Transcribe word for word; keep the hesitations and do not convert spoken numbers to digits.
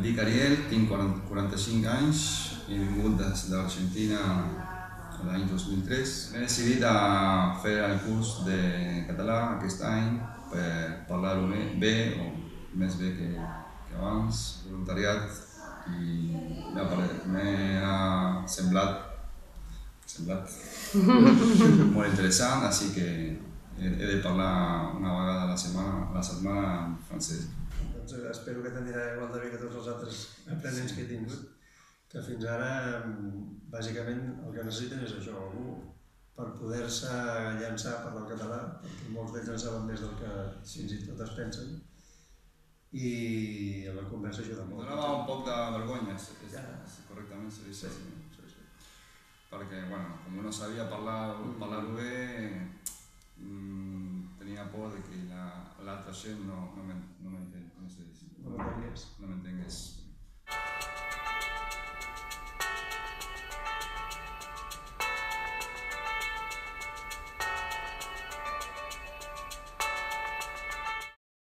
dic Ariel, tinc quaranta-cinc anys, he vingut des d'Argentina l'any dos mil tres. M'he decidit a fer el curs de català aquest any per parlar-ho bé, o més bé que, que abans, voluntariat, i m'ha semblat, semblat molt interessant, així que he de parlar una vegada a la setmana, a la setmana en francès. Doncs espero que t'anirà igual de bé que tots els altres aprenents que he tingut, que fins ara, bàsicament, el que necessiten és això, algú per poder-se llançar a parlar el català, perquè molts d'ells en saben més del que fins i tot es pensen, i la conversa ajuda molt. Em donava un poc de vergonya, correctament se dice així, perquè, bueno, com no sabia parlar-ho bé, tenia por de que l'altra gent no m'entengués.